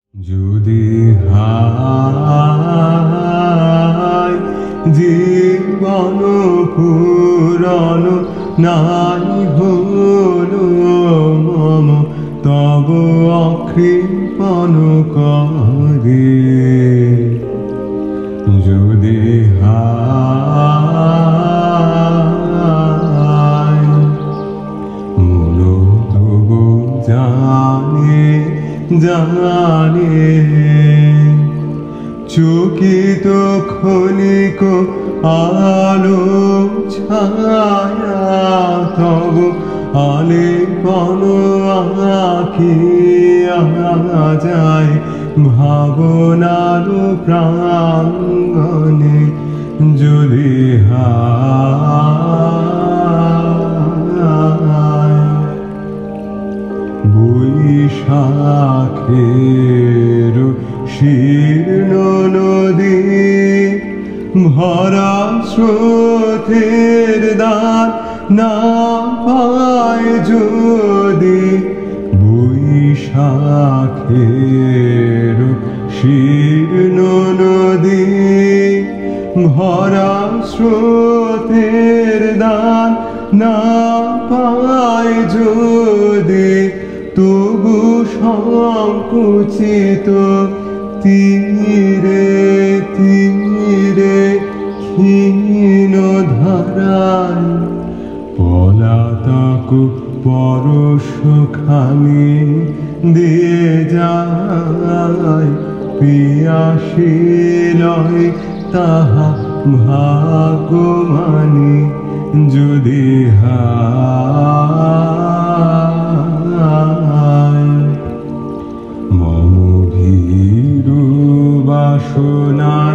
যদি হায় জীবন পুরাণ নাই হলো মম তব অকৃপণ করে। যদি হায় মন তবু জানে জানে চকিত ক্ষণিক আলো ছায়া তব আলেপন আঁকিয়া যায় ভাবনার প্রাঙ্গণে। যদি বৈশাখের শীর্ণ নদী ভরা স্রোতের দান না পায় যদি, বৈশাখের শীর্ণ নদী ভরা স্রোতের দান না পায় যদি, তবু সংকুচিত তীরে তীরে ক্ষীণ ধারায় পলাতক পরশখানি দিয়ে যায় পিয়াসী লয় তাহা ভাগ্যমানি। যদি মম ভীরু বাসনার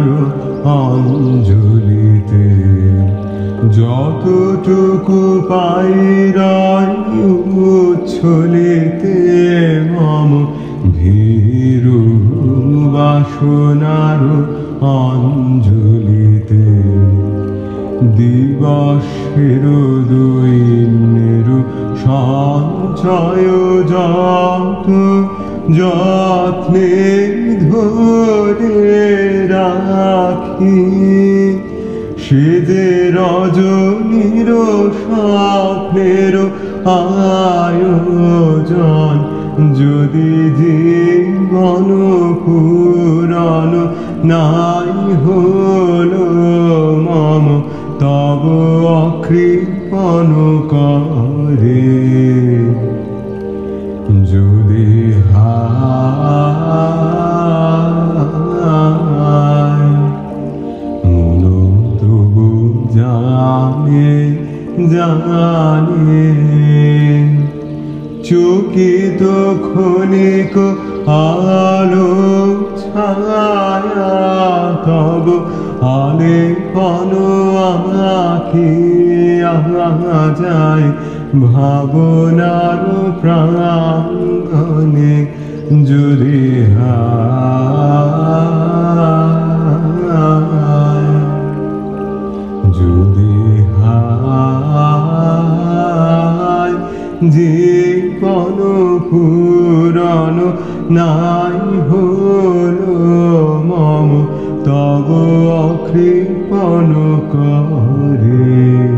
অঞ্জলিতে যতটুকু পাই রয় উচ্ছলিতে, মম ভীরু বাসনার অঞ্জলিতে দিবসের দৈন্যের সঞ্চয় যত যত্নে ধরে রাখি, সে যে রজনীর স্বপ্নের আয়োজন। যদি জীবন পুরাণ নাই হলো মম তব অকৃপণ করে। যদি মন তবু জানে জানে চকিত ক্ষণিক আলো ছায়া তব আলেপন আঁকিয়া যায় ভাবনার প্রাঙ্গণে। যদি যদি জীবন পুরাণ নাই হলো মম তব অকৃপণ করে।